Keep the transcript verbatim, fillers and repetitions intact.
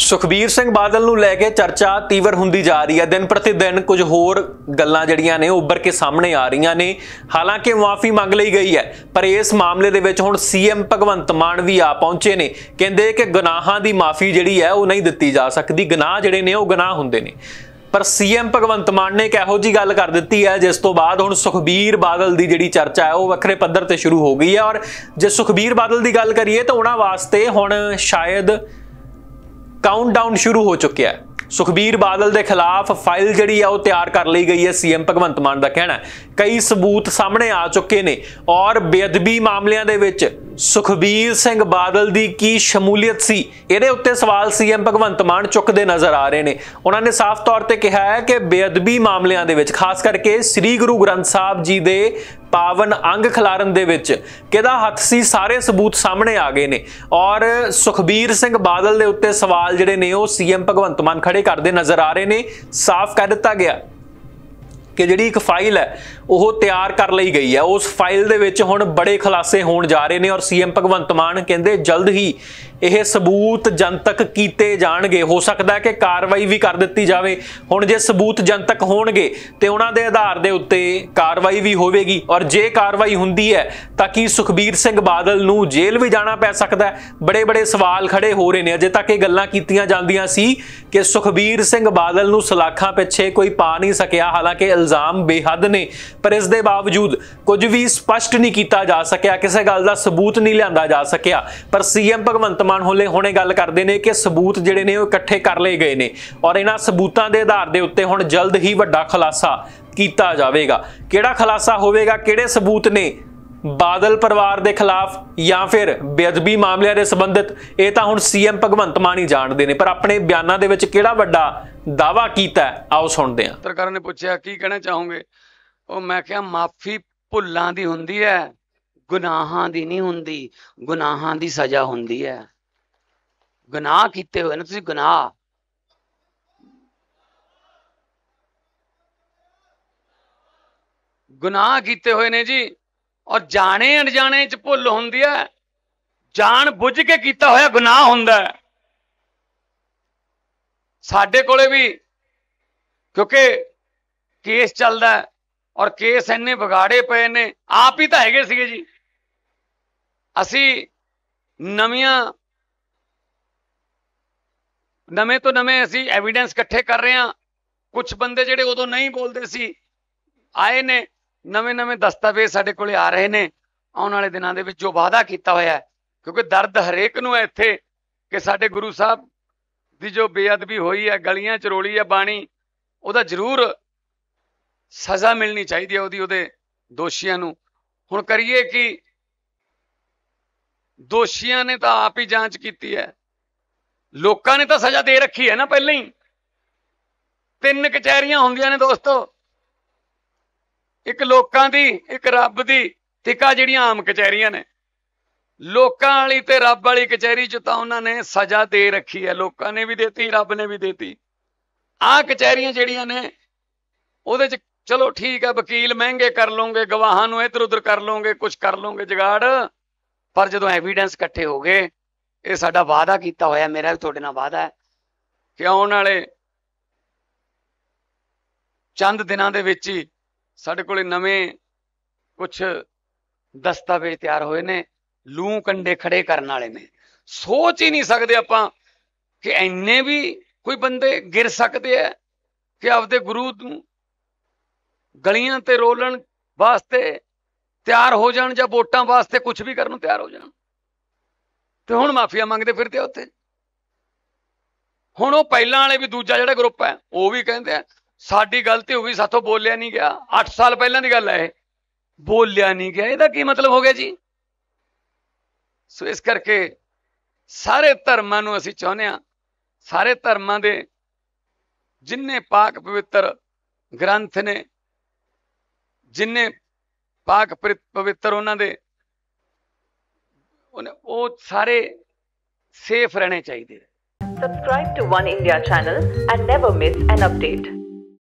ਸੁਖਬੀਰ ਸਿੰਘ ਬਾਦਲ ਨੂੰ ਲੈ ਕੇ ਚਰਚਾ ਤੀਵਰ ਹੁੰਦੀ ਜਾ ਰਹੀ ਹੈ। ਦਿਨ ਪ੍ਰਤੀ ਦਿਨ ਕੁਝ ਹੋਰ ਗੱਲਾਂ ਜਿਹੜੀਆਂ ਨੇ ਉੱਭਰ ਕੇ ਸਾਹਮਣੇ ਆ ਰਹੀਆਂ ਨੇ। ਹਾਲਾਂਕਿ ਮਾਫੀ ਮੰਗ ਲਈ ਗਈ ਹੈ, ਪਰ ਇਸ ਮਾਮਲੇ ਦੇ ਵਿੱਚ ਹੁਣ ਸੀਐਮ ਭਗਵੰਤ ਮਾਨ ਵੀ ਆ ਪਹੁੰਚੇ ਨੇ। ਕਹਿੰਦੇ ਕਿ ਗੁਨਾਹਾਂ ਦੀ ਮਾਫੀ ਜਿਹੜੀ ਹੈ ਉਹ ਨਹੀਂ ਦਿੱਤੀ ਜਾ ਸਕਦੀ, ਗੁਨਾਹ ਜਿਹੜੇ ਨੇ ਉਹ ਗੁਨਾਹ ਹੁੰਦੇ ਨੇ। पर सीएम भगवंत मान ने एक इहो जी गल कर दी है जिस तो बाद हुण सुखबीर बादल की जिहड़ी चर्चा है वह वखरे पद्धर ते शुरू हो गई है। और जे सुखबीर बादल की गल करिए तो उन्हां वास्ते हुण शायद काउंटडाउन शुरू हो चुकिया है। सुखबीर बादल के खिलाफ फाइल जिहड़ी है वो तैयार कर ली गई है। सीएम भगवंत मान का कहना है कई सबूत सामने आ चुके ने और बेअदबी मामलों के विच सुखबीर सिंह बादल की की शमूलीयत सी, इहदे उत्ते सवाल सीएम भगवंत मान चुकते नज़र आ रहे हैं। उन्होंने साफ तौर पर कहा है कि बेअदबी मामलों के विच खास करके श्री गुरु ग्रंथ साहब जी के पावन अंग खिलारन दे विच किहदा हथ सी, सारे सबूत सामने आ गए ने। और सुखबीर सिंह बादल के उत्ते सवाल जिहड़े ने वो सीएम भगवंत मान खड़े करते नज़र आ रहे हैं। साफ कह दिता गया कि जिहड़ी एक फाइल है वो तैयार कर ली गई है, उस फाइल दे विच हुण बड़े खुलासे होण जा रहे हैं। और सीएम भगवंत मान कहंदे जल्द ही यह सबूत जनतक कीते जाणगे। हो सकता है कि कार्रवाई भी कर दी जाए। हुण जे सबूत जनतक होणगे ते उन्हां दे आधार दे उत्ते कार्रवाई भी होवेगी। और जे कार्रवाई हुंदी है तां कि सुखबीर सिंह बादल नूं जेल भी जाना पै सकदा है। बड़े बड़े सवाल खड़े हो रहे हैं। अजे तक ये गल्लां कीतियां जांदियां सी कि सुखबीर सिंह बादल नूं सलाखां पिछे कोई पा नहीं सकिया। हालांकि इल्जाम बेहद ने, पर इस दे बावजूद कुछ भी स्पष्ट नहीं किया जा सकिया, किसी गल का सबूत नहीं लिया जा सकिया। पर सीएम भगवंत मान होले हुणे गल करदे ने कि सबूत जिहड़े ने इकट्ठे कर लए गए ने और इन्हां सबूतां दे आधार दे उत्ते हुण जल्द ही वड्डा खुलासा कीता जावेगा। किहड़ा खुलासा होवेगा, किहड़े सबूत ने बादल परिवार के खिलाफ या फिर बेअदबी मामलों के संबंधित, ये तो हुण सीएम भगवंत मान ही जानते हैं। पर अपने बयानों के विच किहड़ा वड्डा दावा कीता है, आओ सुनते हैं। पत्रकार ने पूछा की कहना चाहोगे, ਉਹ मैं क्या माफी भुल्लां दी हुंदी है, गुनाहां दी नहीं हुंदी। गुनाहां दी सजा हुंदी है। गुनाह कीते हुए ना तुसीं, गुनाह गुनाह कीते हुए ने जी। और जाने अनजाने च भुल हुंदी है, जान बुझ के कीता होया गुनाह हुंदा है। साडे कोले भी क्योंकि केस चलदा है और केस इन्ने बिगाड़े पे ने, आप ही तो हैगे सीगे जी। असी नवियां नवे तो नवे असी एविडेंस इकट्ठे कर रहे हैं। कुछ बंदे जिहड़े उदों नहीं बोलते सी आए ने, नवे नवे दस्तावेज साडे कोले आ रहे ने। आउण वाले दिनां दे विच जो वादा कीता होया है, क्योंकि दर्द हरेक नूं है इत्थे कि साडे गुरु साहब दी जो बेअदबी हुई है, गलियां च रोली है बाणी, उहदा जरूर सज़ा मिलनी चाहिए उहदी उहदे दोषियां नूं। हुण करिए कि दोषियां ने तो आप ही जांच की है, लोकां ने तो सज़ा दे रखी है ना पहले ही। तीन कचहरियां होंदियां ने दोस्तों, एक लोकां दी, एक रब दी, तिका जिहड़ियां आम कचहरियां ने। लोकां वाली ते रब वाली कचहरी च तां उन्हां ने सज़ा दे रखी है, लोकां ने भी देती, रब ने भी देती। आ कचहरियां जिहड़ियां ने उहदे च चलो ठीक है, वकील महंगे कर लोगे, गवाहां नूं इधर उधर कर लोगे, कुछ कर लोगे जुगाड़। पर जदों एविडेंस इकट्ठे हो गए, ये साडा वादा कीता होया, मेरा भी तुहाडे नाल वादा है कि आउण वाले चंद दिनां दे विच ही साडे कोले नवें कुछ दस्तावेज तैयार होए ने, लूं कंडे खड़े करन वाले ने। सोच ही नहीं सकते आपां कि इन्ने भी कोई बंदे गिर सकते हैं कि आपदे गुरु नूं गलियां ते रोलण वास्ते तैयार हो जाण, जां वोटां वास्ते कुछ भी करन तैयार हो जाण। ते हुण माफिया मंगदे फिरदे उत्थे। हुण ओह पहिलां वाले भी, दूजा जिहड़ा ग्रुप है वो भी कहंदे आ साडी गलती हो गई, साथों बोलिया नहीं गया। अठ साल पहलां दी गल है, बोलिया नहीं गया, इहदा की मतलब हो गया जी। सो इस करके सारे धर्मां नूं असीं चाहुंदे आ, सारे धर्मां दे जिन्ने पाक पवित्र ग्रंथ ने, जिन्ने पाक पवित्र उन्हां दे वो सारे सेफ रहने चाहिए। Subscribe to One India channel and never miss an update.